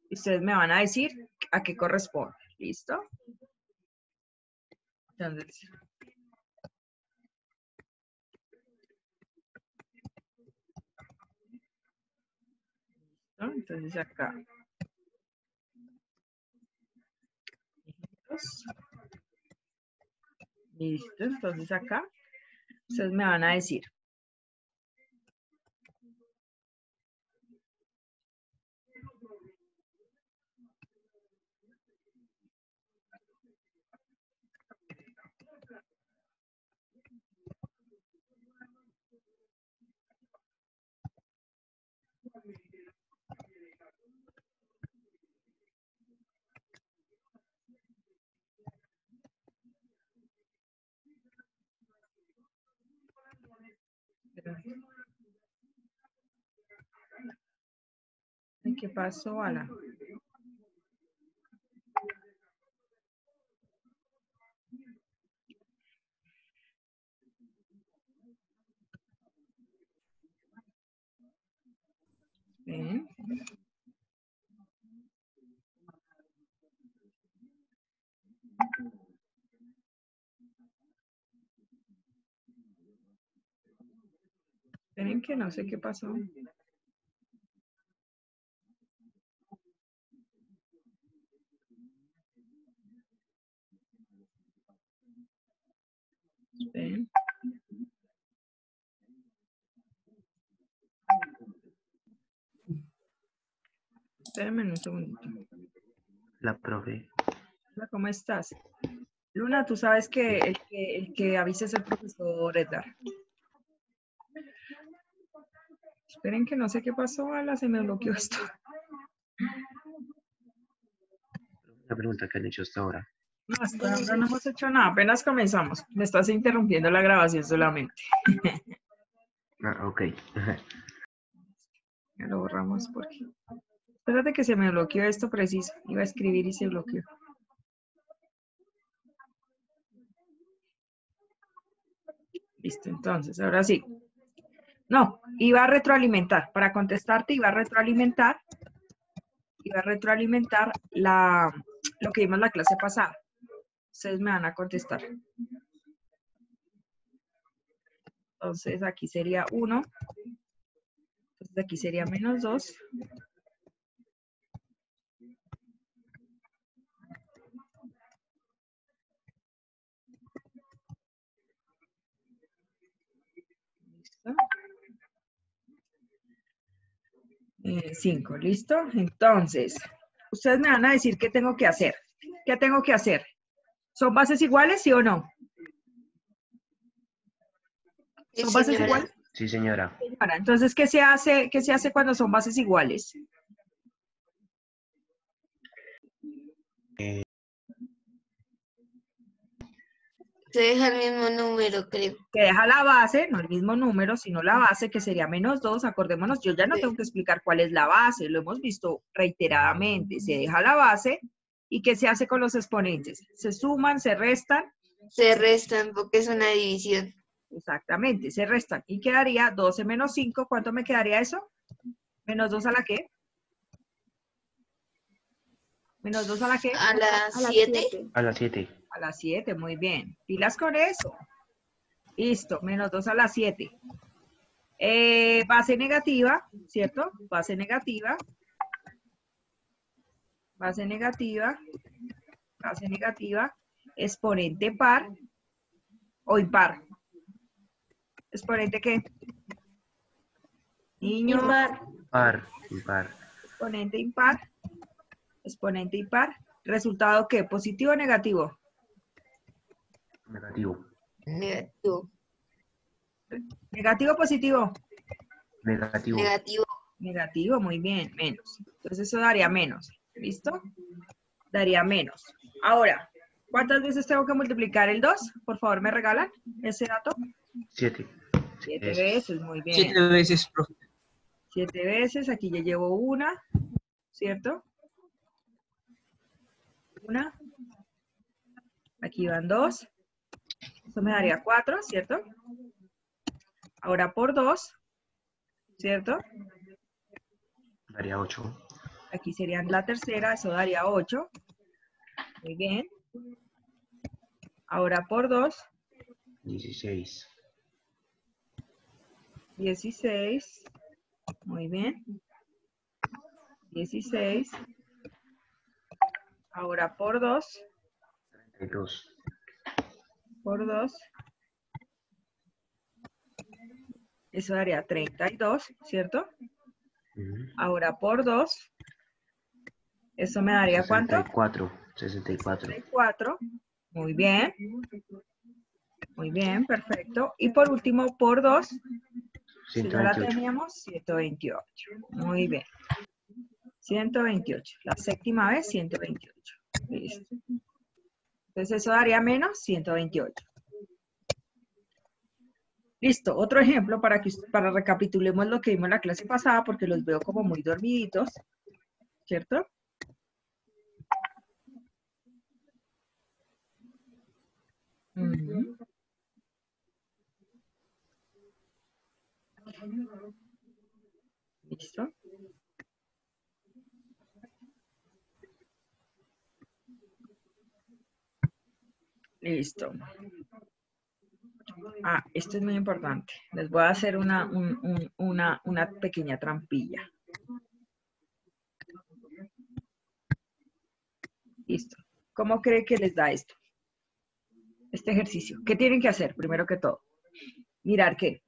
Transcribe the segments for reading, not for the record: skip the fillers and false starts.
Ustedes me van a decir a qué corresponde. ¿Listo? Entonces, ¿no? Entonces acá. Listo. Entonces acá. Ustedes me van a decir. ¿Qué pasó, Ala? Bien. Esperen que no sé qué pasó. Esperen. Espérenme un segundito. La profe. Hola, ¿cómo estás? Luna, tú sabes que el que avisa es el profesor Edgar. Esperen que no sé qué pasó, Ala, se me bloqueó esto. Una pregunta que han hecho hasta ahora. No, hasta ahora no hemos hecho nada, apenas comenzamos. Me estás interrumpiendo la grabación solamente. Ah, ok. Ya lo borramos porque... Espérate que se me bloqueó esto preciso. Iba a escribir y se bloqueó. Listo, entonces, ahora sí. No, iba a retroalimentar. Para contestarte iba a retroalimentar lo que vimos la clase pasada. Ustedes me van a contestar. Entonces aquí sería 1. Entonces aquí sería menos 2. ¿Listo? 5, ¿listo? Entonces, ustedes me van a decir qué tengo que hacer. ¿Qué tengo que hacer? ¿Son bases iguales, sí o no? Sí, ¿Son bases señora. iguales? Sí, señora. Señora, entonces, ¿qué se hace cuando son bases iguales? Se deja el mismo número, creo. Que deja la base, no el mismo número, sino la base, que sería menos 2. Acordémonos, yo ya no Sí. tengo que explicar cuál es la base, lo hemos visto reiteradamente. Se deja la base, ¿y qué se hace con los exponentes? Se suman, se restan. Se restan porque es una división. Exactamente, se restan. Y quedaría 12 menos 5. ¿Cuánto me quedaría eso? ¿Menos 2 a la qué? ¿Menos 2 a la qué? A las A las 7. 7. A las 7. A las 7, muy bien. Pilas con eso. Listo, menos 2 a las 7. Base negativa, ¿cierto? Base negativa. Base negativa. Base negativa. Exponente par o impar. ¿Exponente qué? Niño. Impar. Par. Impar. Exponente impar. Exponente impar. ¿Resultado qué? ¿Positivo o negativo? Negativo. Negativo. ¿Negativo o positivo? Negativo. Negativo. Negativo, muy bien, menos. Entonces eso daría menos. ¿Listo? Daría menos. Ahora, ¿cuántas veces tengo que multiplicar el 2? Por favor, ¿me regalan ese dato? 7. 7 veces, muy bien. 7 veces, profe. 7 veces, aquí ya llevo una, ¿cierto? Una. Aquí van 2. Eso me daría 4, ¿cierto? Ahora por 2, ¿cierto? Daría 8. Aquí serían la tercera, eso daría 8. Muy bien. Ahora por 2, 16. 16. Muy bien. 16. Ahora por 2, 32. por 2. Eso daría 32, ¿cierto? Ujú. Ahora por 2. Eso me daría ¿cuánto? 64. 64. 64. Muy bien. Muy bien, perfecto. Y por último, por 2, si ya la 128. teníamos, 128. Muy bien. 128. La séptima vez, 128. Listo. Entonces eso daría menos 128. Listo. Otro ejemplo para recapitulemos lo que vimos en la clase pasada, porque los veo como muy dormiditos, ¿cierto? Ujú. Listo. Listo. Ah, esto es muy importante. Les voy a hacer una pequeña trampilla. Listo. ¿Cómo cree que les da esto? Este ejercicio. ¿Qué tienen que hacer? Primero que todo. Mirar qué.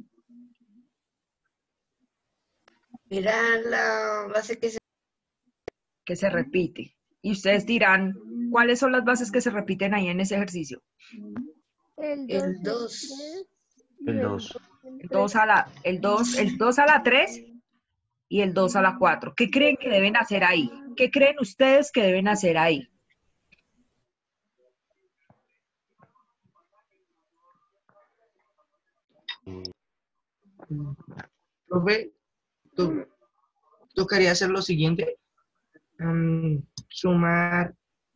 Mira la base Que se repite. Y ustedes dirán, ¿cuáles son las bases que se repiten ahí en ese ejercicio? el 2. El 2. El 2 a la, el 2 a la 3 y el 2 a la 4. ¿Qué creen que deben hacer ahí? ¿Qué creen ustedes que deben hacer ahí? Profe, tocaría hacer lo siguiente. Sumar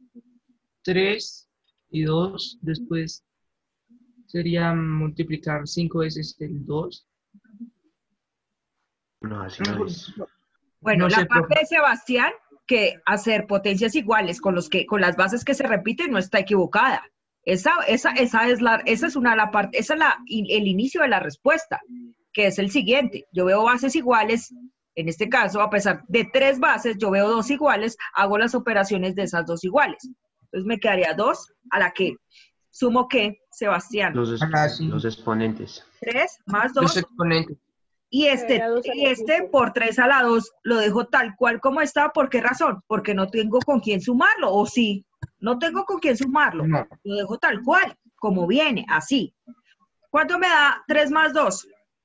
3 y 2, después sería multiplicar 5 veces el 2. No, así no es. Bueno, No la sé, parte profe. de Sebastián, que hacer potencias iguales con las bases que se repiten, no está equivocada. Esa es una de la parte, esa es el inicio de la respuesta, que es el siguiente. Yo veo bases iguales, en este caso, a pesar de 3 bases, yo veo 2 iguales, hago las operaciones de esas 2 iguales. Entonces me quedaría 2 a la que sumo que, Sebastián, Los exponentes. 3 más Los 2. exponentes. Y este por 3 a la 2 lo dejo tal cual como está. ¿Por qué razón? Porque no tengo con quién sumarlo. ¿O sí? No tengo con quién sumarlo. No. Lo dejo tal cual, como viene, así. ¿Cuánto me da 3 más 2?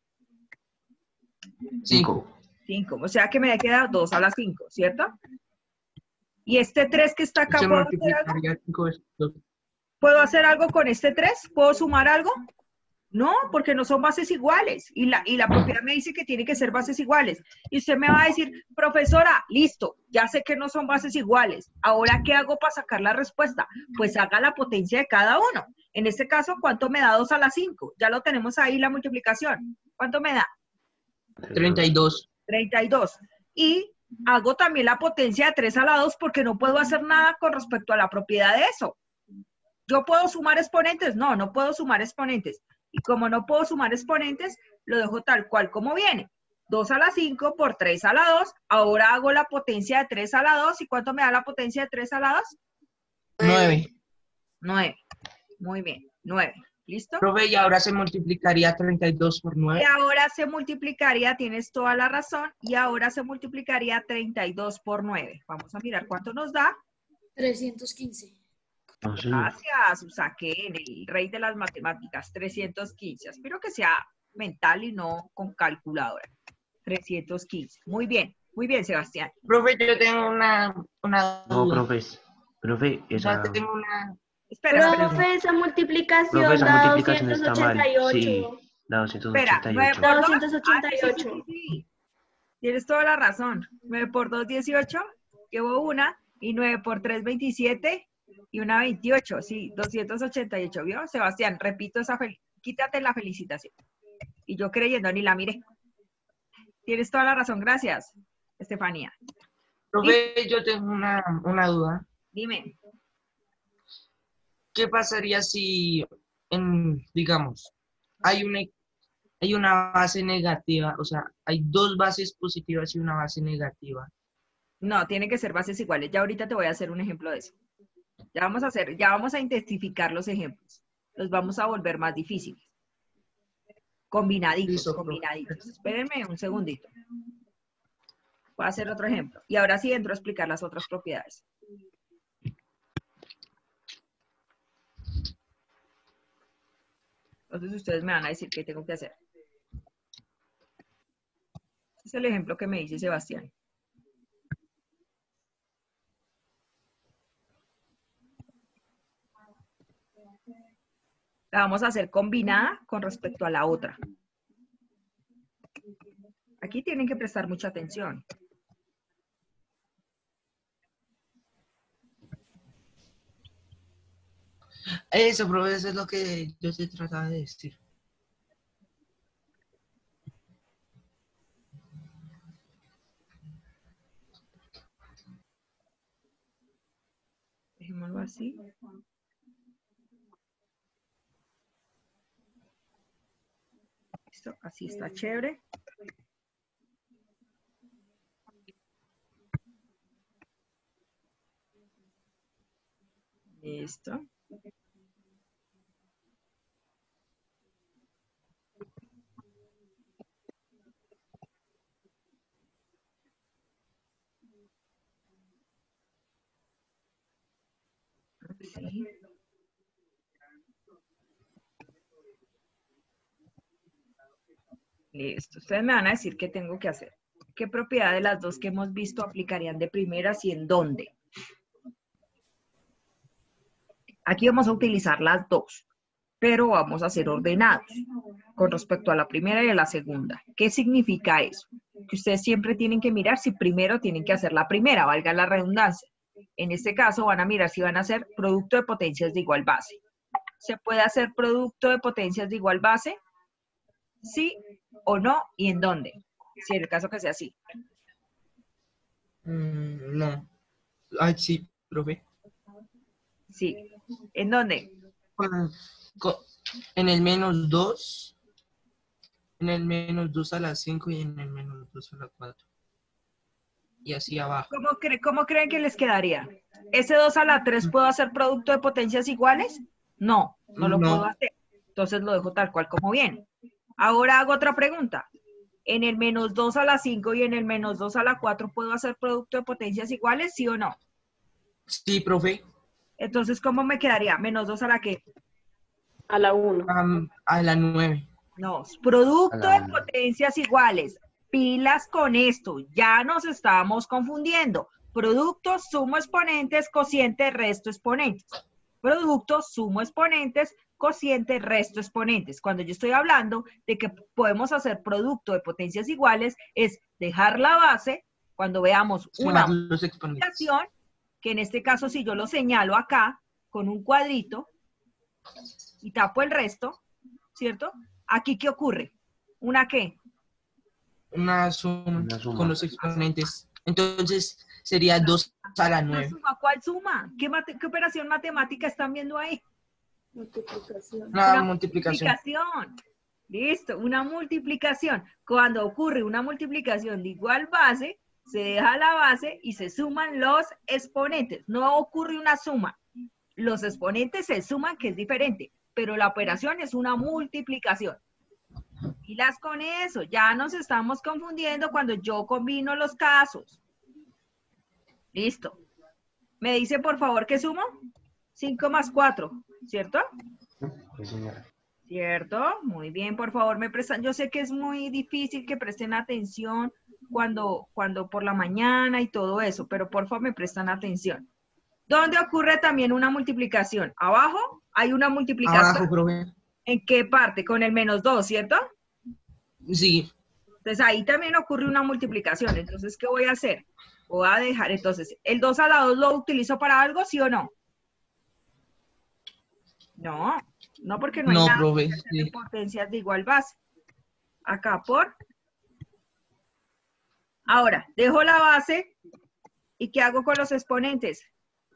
5. 5. O sea que me queda 2 a la 5, ¿cierto? Y este 3 que está acá, Se ¿puedo hacer algo? multiplicaría 5 veces 2. ¿Puedo hacer algo con este 3? ¿Puedo sumar algo? No, porque no son bases iguales. Y la propiedad me dice que tiene que ser bases iguales. Y usted me va a decir, profesora, listo, ya sé que no son bases iguales. ¿Ahora qué hago para sacar la respuesta? Pues haga la potencia de cada uno. En este caso, ¿cuánto me da 2 a la 5? Ya lo tenemos ahí, la multiplicación. ¿Cuánto me da? 32. 32. Y hago también la potencia de 3 a la 2 porque no puedo hacer nada con respecto a la propiedad de eso. ¿Yo puedo sumar exponentes? No, no puedo sumar exponentes. Y como no puedo sumar exponentes, lo dejo tal cual como viene. 2 a la 5 por 3 a la 2. Ahora hago la potencia de 3 a la 2. ¿Y cuánto me da la potencia de 3 a la 2? 9. 9. Muy bien, 9. ¿Listo? Profe, y ahora se multiplicaría 32 por Y 9. ahora se multiplicaría, tienes toda la razón, y ahora se multiplicaría 32 por 9. Vamos a mirar cuánto nos da. 315. No, sí. Gracias, Usaquén, el rey de las matemáticas, 315. Espero que sea mental y no con calculadora. 315. Muy bien, Sebastián. Profe, yo tengo una No, duda. profe, Ya esa, tengo una... Espera. Profe, esa multiplicación profe, esa da multiplicación está mal. 288. Sí, da Espera, 9 288. por 2. 288. Sí. Tienes toda la razón. 9 por 2, 18. Llevo una. Y 9 por 3, 27. Y una 28. Sí, 288. ¿Vio? Sebastián, repito quítate la felicitación. Y yo creyendo, ni la miré. Tienes toda la razón. Gracias, Estefanía. Profe, yo tengo una duda. Dime. ¿Qué pasaría si, digamos, hay una base negativa, o sea, hay dos bases positivas y una base negativa? No, tiene que ser bases iguales. Ya ahorita te voy a hacer un ejemplo de eso. Ya vamos a intensificar los ejemplos. Los vamos a volver más difíciles. Combinaditos, Listo, profe. combinaditos. Espérenme un segundito. Voy a hacer otro ejemplo. Y ahora sí entro a explicar las otras propiedades. Entonces ustedes me van a decir qué tengo que hacer. Este es el ejemplo que me dice Sebastián. La vamos a hacer combinada con respecto a la otra. Aquí tienen que prestar mucha atención. Eso, profe, eso es lo que yo te trataba de decir. Dejémoslo así. Listo, así está chévere. Listo. Así. Listo. Ustedes me van a decir qué tengo que hacer. ¿Qué propiedad de las dos que hemos visto aplicarían de primeras y en dónde? Aquí vamos a utilizar las dos, pero vamos a ser ordenados con respecto a la primera y a la segunda. ¿Qué significa eso? Que ustedes siempre tienen que mirar si primero tienen que hacer la primera, valga la redundancia. En este caso van a mirar si van a hacer producto de potencias de igual base. ¿Se puede hacer producto de potencias de igual base? ¿Sí o no? ¿Y en dónde? Si en el caso que sea así. No. Ay, sí, profe. Sí. ¿En dónde? Con- con- en el -2, en el -2 a la 5 y en el -2 a la 4. Y así abajo. ¿Cómo creen que les quedaría? ¿Ese 2 a la 3 puedo hacer producto de potencias iguales? No, no lo puedo No, hacer. Entonces lo dejo tal cual como viene. Ahora hago otra pregunta. ¿En el -2 a la 5 y en el -2 a la 4 puedo hacer producto de potencias iguales, sí o no? sí, profe. Entonces, ¿cómo me quedaría? ¿-2 a la qué? A la 1. A la 9. No, A producto la de 1. potencias iguales. Pilas con esto, ya nos estábamos confundiendo. Producto, sumo exponentes, cociente, resto exponentes. Producto, sumo exponentes, cociente, resto exponentes. Cuando yo estoy hablando de que podemos hacer producto de potencias iguales, es dejar la base, cuando veamos una Sumar los exponentes. multiplicación, que en este caso si yo lo señalo acá con un cuadrito y tapo el resto, ¿cierto? Aquí, ¿qué ocurre? ¿Una qué? Una suma Una suma. con los exponentes. Entonces sería 2 a la ¿Una 9. suma? ¿Cuál suma? ¿Qué operación matemática están viendo ahí? Multiplicación. Una multiplicación. Multiplicación. Listo, una multiplicación. Cuando ocurre una multiplicación de igual base, se deja la base y se suman los exponentes. No ocurre una suma. Los exponentes se suman, que es diferente, pero la operación es una multiplicación. Y las con eso, ya nos estamos confundiendo cuando yo combino los casos. Listo. Me dice, por favor, ¿qué sumo? 5 más 4, ¿cierto? Sí, señora. ¿Cierto? Muy bien, por favor, me prestan. Yo sé que es muy difícil que presten atención cuando por la mañana y todo eso, pero por favor me prestan atención. ¿Dónde ocurre también una multiplicación? Abajo hay una multiplicación. Abajo, profe. ¿En qué parte? Con el -2, ¿cierto? Sí. Entonces ahí también ocurre una multiplicación. Entonces, ¿qué voy a hacer? Voy a dejar, entonces, ¿el 2 a la 2 lo utilizo para algo, sí o no? No, no, porque no hay No, nada profe. que hacer Sí. en potencias de igual base. Acá por. Ahora, dejo la base ¿Y qué hago con los exponentes?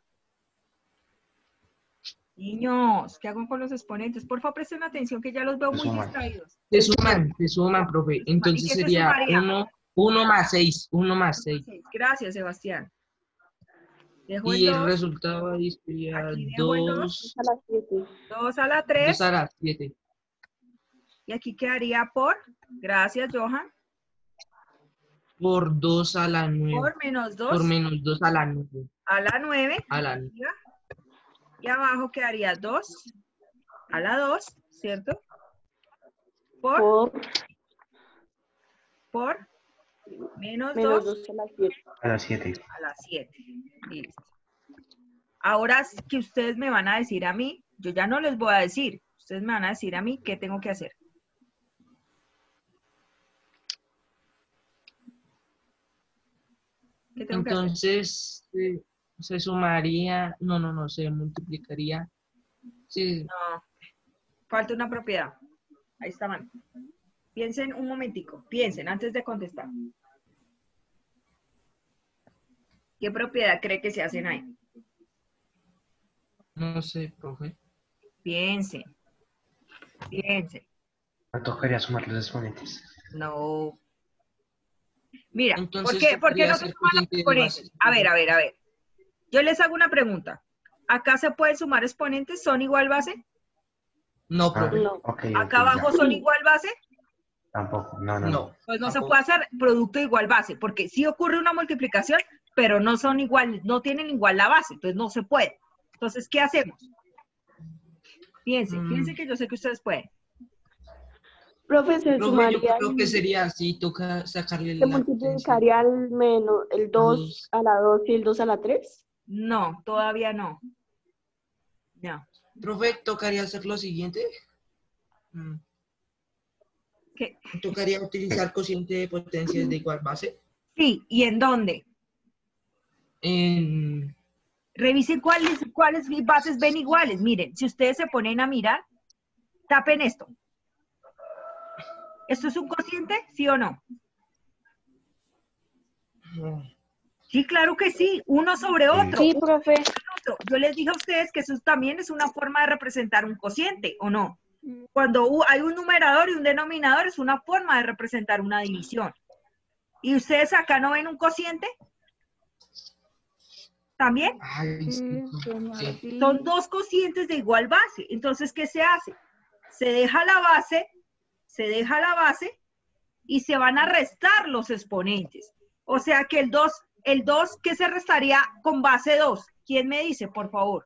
Niños, ¿qué hago con los exponentes? Por favor, presten atención que ya los veo Se muy suman. distraídos. Se suman, profe. ¿Y Entonces qué se sería sumaría? 1 más 6, 1 más 6. Gracias, Sebastián. Dejo el Y el 2, resultado ahí sería aquí dejo el 2, A las 7. 2 a la 2 3, a la 7. y aquí quedaría por, gracias, Johan, Por 2 a la 9. por menos 2 Por menos 2 a la 9. a la 9, A la 9. y abajo quedaría 2 a la 2, ¿cierto? Por menos 2 menos 2 a las 7. A las 7. a las 7. Listo. Ahora que ustedes me van a decir a mí, yo ya no les voy a decir, ustedes me van a decir a mí qué tengo que hacer. ¿Qué tengo que hacer? Entonces se sumaría, no, se multiplicaría. Sí, No, falta una propiedad. Ahí está mal. Piensen un momentico, piensen antes de contestar. ¿Qué propiedad cree que se hacen ahí? no sé, profe. Piensen, piensen. Me tocaría sumar los exponentes. No. Mira, Entonces ¿por qué podría no se ser suman los cociente de exponentes? base. A ver. Yo les hago una pregunta. ¿Acá se pueden sumar exponentes? ¿Son igual base? No, Ah, profe. No. ok, ¿Acá abajo ya. son igual base? Tampoco, no. No. Pues no se Tampoco. puede hacer producto igual base, porque sí ocurre una multiplicación, pero no son igual, no tienen igual la base, entonces no se puede. Entonces, ¿qué hacemos? Piensen que yo sé que ustedes pueden. Profe, se Profe, yo sumaría, creo que sería así, toca sacarle se la potencia. multiplicaría el 2 a la 2 y el 2 a la 3. No, todavía no. No. Profe, tocaría hacer lo siguiente. ¿Qué? Tocaría utilizar cociente de potencias de igual base. Sí, ¿y en dónde? En, Revisen cuáles bases ven iguales. Miren, si ustedes se ponen a mirar, tapen esto. ¿Esto es un cociente? ¿Sí o no? Sí, claro que sí. Uno sobre otro. Sí, profe. Otro. Yo les dije a ustedes que eso también es una forma de representar un cociente, ¿o no? Cuando hay un numerador y un denominador, es una forma de representar una división. ¿Y ustedes acá no ven un cociente? ¿También? Ay, sí. Son dos cocientes de igual base. Entonces, ¿qué se hace? Se deja la base y se van a restar los exponentes. O sea que el 2, ¿qué se restaría con base 2? ¿Quién me dice, por favor?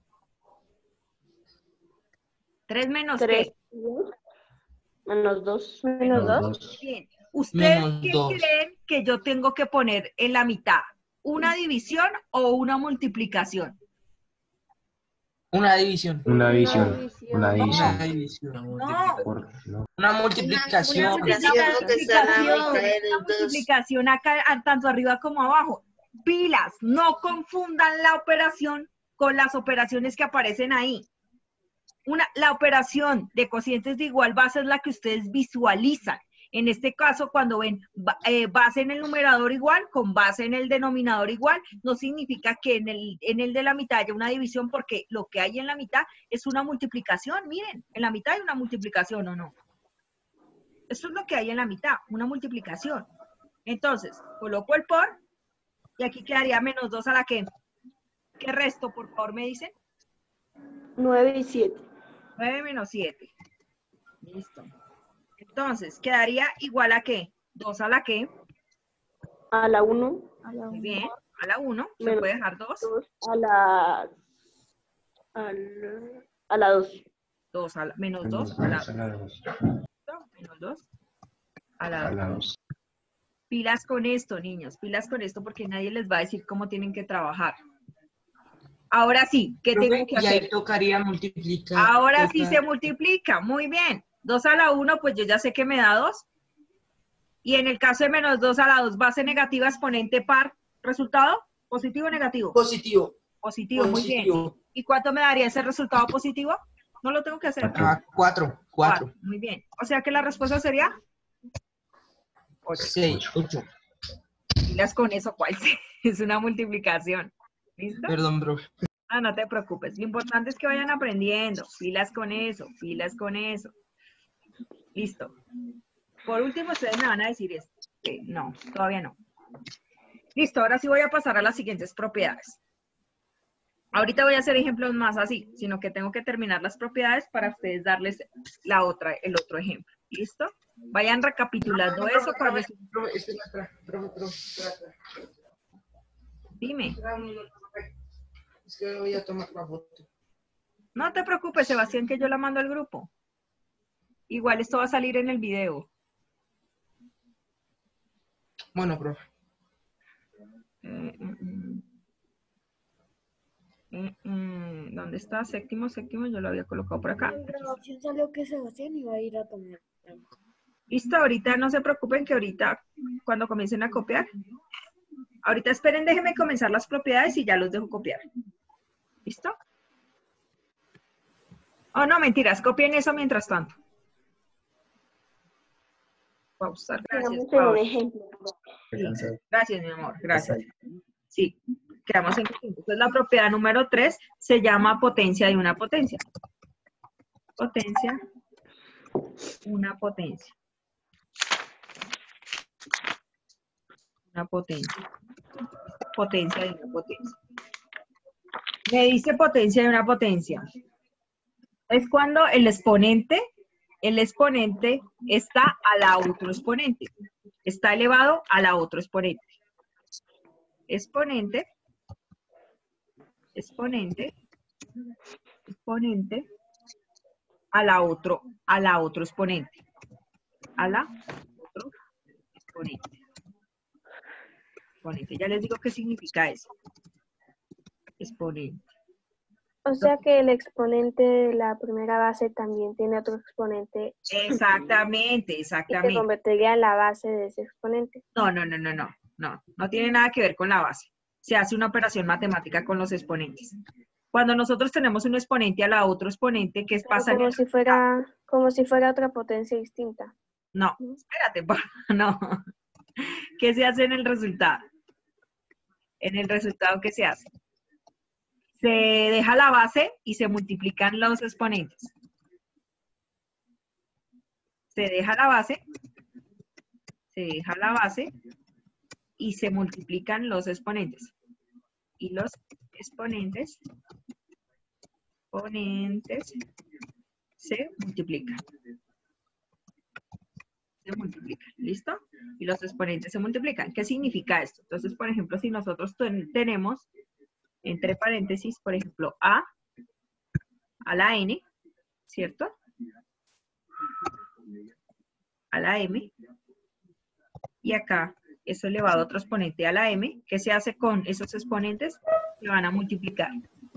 3 menos 3 ¿qué? menos 2. Menos 2. Bien. ¿Ustedes qué -2. creen que yo tengo que poner en la mitad? ¿Una división o una multiplicación? Una división. Una división. Una Una división. división. No. No. Una multiplicación. Una multiplicación que está en la mitad del Una 2. multiplicación acá, tanto arriba como abajo. Pilas, no confundan la operación con las operaciones que aparecen ahí. La operación de cocientes de igual base es la que ustedes visualizan. En este caso, cuando ven base en el numerador igual, con base en el denominador igual, no significa que en el de la mitad haya una división, porque lo que hay en la mitad es una multiplicación. Miren, en la mitad hay una multiplicación, ¿o no? Eso es lo que hay en la mitad, una multiplicación. Entonces, coloco el por, y aquí quedaría menos 2 a la que. ¿Qué resto, por favor, me dicen? 9 y 7. 9 menos 7. Listo. Entonces, quedaría igual a ¿qué? 2 a la que. A la 1. Muy bien. A la 1. Se Menos puede dejar 2. 2 a la 2. 2 a la, menos Menos 2 a la 2 a la 2. menos 2 a A la 2. la 2. Pilas con esto, niños. Pilas con esto porque nadie les va a decir cómo tienen que trabajar. Ahora sí, ¿qué tengo que Y ahí hacer? tocaría multiplicar. Ahora sí se multiplica. Muy bien. 2 a la 1, pues yo ya sé que me da 2. Y en el caso de menos 2 a la 2, base negativa, exponente par. ¿Resultado? ¿Positivo o negativo? Positivo. Positivo, muy bien. ¿Y cuánto me daría ese resultado positivo? No lo tengo que hacer. 4. 4. Muy bien. O sea que la respuesta sería 6. 8. pilas con eso, ¿cuál? Es una multiplicación. ¿Listo? Perdón, profe. Ah, no te preocupes. Lo importante es que vayan aprendiendo. Filas con eso, filas con eso. Listo. Por último, ustedes me van a decir esto. No, todavía no. Listo, ahora sí voy a pasar a las siguientes propiedades. Ahorita voy a hacer ejemplos más así, sino que tengo que terminar las propiedades para ustedes darles el otro ejemplo. ¿Listo? Vayan recapitulando eso. Profe, espera. Dime. Espera un minuto, profe. Es que voy a tomar la foto. No te preocupes, Sebastián, que yo la mando al grupo. Igual esto va a salir en el video. Bueno, profe. ¿Dónde está? Séptimo, yo lo había colocado por acá. La opción salió que Sebastián iba a ir a tomar. Listo, ahorita no se preocupen que ahorita cuando comiencen a copiar, ahorita esperen, déjenme comenzar las propiedades y ya los dejo copiar. ¿Listo? Oh, no, mentiras, copien eso mientras tanto. Pausar, gracias. Quedamos en un ejemplo. Sí, gracias, mi amor, gracias. Sí, quedamos en ejemplo. Entonces la propiedad número 3 se llama potencia de una potencia. Potencia, una potencia. Una potencia. Potencia de una potencia. Me dice potencia de una potencia. Es cuando el exponente está a la otro exponente. Está elevado a la otro exponente. Exponente a la otro exponente. A la otro exponente. Ya les digo qué significa eso. Exponente. O sea que el exponente de la primera base también tiene otro exponente. Exactamente. Y se convertiría en la base de ese exponente. No tiene nada que ver con la base. Se hace una operación matemática con los exponentes. Cuando nosotros tenemos un exponente a la otro exponente, ¿qué pasa? Como si fuera otra potencia distinta. No, espérate, no. ¿Qué se hace en el resultado? En el resultado, ¿qué se hace? Se deja la base y se multiplican los exponentes. Se deja la base y se multiplican los exponentes. Y los exponentes se multiplican. ¿Listo? Y los exponentes se multiplican. ¿Qué significa esto? Entonces, por ejemplo, si nosotros tenemos entre paréntesis, por ejemplo, a la n, ¿cierto? A la m, y acá eso elevado a otro exponente a la m, ¿qué se hace con esos exponentes? Se van a multiplicar.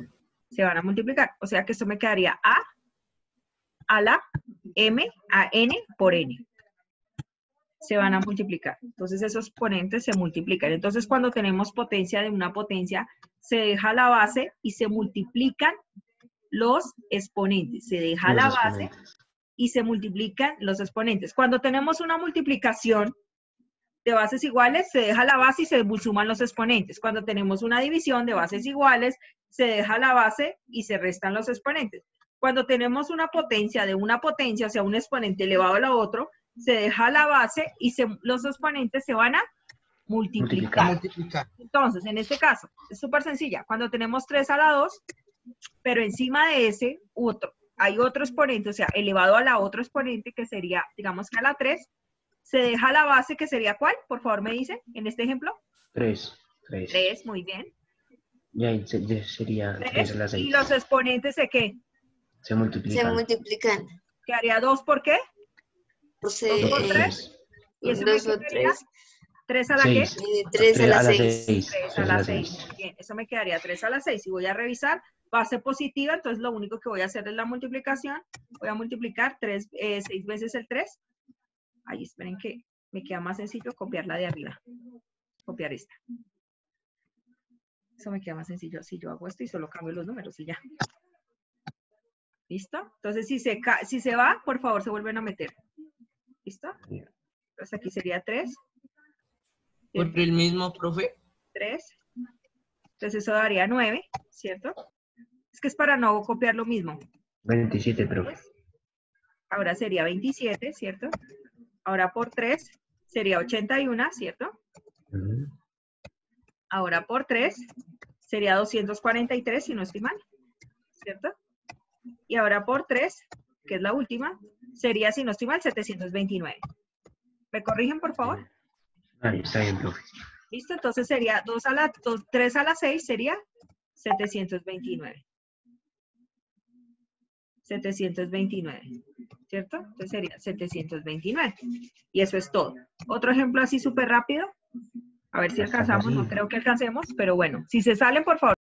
O sea que esto me quedaría a la m a n por n. Se van a multiplicar. Entonces esos exponentes se multiplican. Entonces cuando tenemos potencia de una potencia, se deja la base y se multiplican los exponentes. Se deja la base y se multiplican los exponentes. Cuando tenemos una multiplicación de bases iguales, se deja la base y se suman los exponentes. Cuando tenemos una división de bases iguales, se deja la base y se restan los exponentes. Cuando tenemos una potencia de una potencia, o sea, un exponente elevado a la otro, se deja la base y los exponentes se van a multiplicar. Entonces, en este caso, es súper sencilla. Cuando tenemos 3 a la 2, pero encima de ese hay otro exponente, o sea, elevado a la otro exponente que sería, digamos que a la 3, se deja la base que sería ¿cuál? Por favor, me dice, en este ejemplo. 3. 3, muy bien. Y ahí sería 3 a la 6. ¿Y los exponentes de qué? Se multiplican. ¿Quedaría 2 por qué? O sea, 2 por 3. ¿Y eso me quedaría? 3 a la 6. qué? 3 a la 6. 3 a la 6. Bien, eso me quedaría 3 a la 6. Si voy a revisar, base positiva, entonces lo único que voy a hacer es la multiplicación. Voy a multiplicar 6 veces el 3. Ahí esperen que me queda más sencillo copiar la de arriba. Copiar esta. Eso me queda más sencillo si yo hago esto y solo cambio los números y ya. ¿Listo? Entonces, si se va, por favor, se vuelven a meter. ¿Listo? Entonces aquí sería 3. Por el mismo, profe. 3. Entonces eso daría 9, ¿cierto? Es que es para no copiar lo mismo. 27, profe. Ahora sería 27, ¿cierto? Ahora por 3 sería 81, ¿cierto? Ujú. Ahora por 3 sería 243, si no estoy mal, ¿cierto? Y ahora por 3, que es la última, sería, si no estoy mal, 729. ¿Me corrigen, por favor? Vale, está bien, profe. ¿Listo? Entonces sería 3 a la 6 sería 729. 729, ¿cierto? Entonces sería 729. Y eso es todo. Otro ejemplo así súper rápido. A ver si Está alcanzamos. No fácil. creo que alcancemos, pero bueno. Si se salen, por favor.